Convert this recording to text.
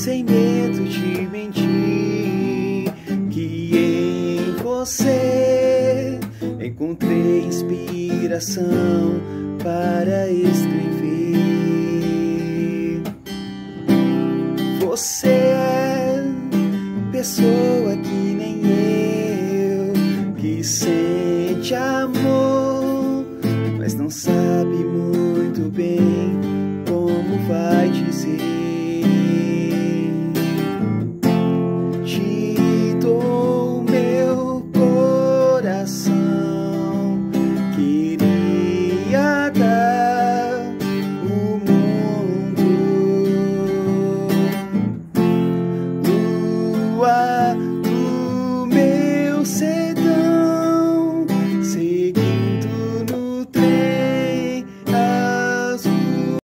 sem medo de mentir, que em você encontrei inspiração para escrever. Você é pessoa que nem eu, que sente amor, mas não sabe muito bem como vai dizer.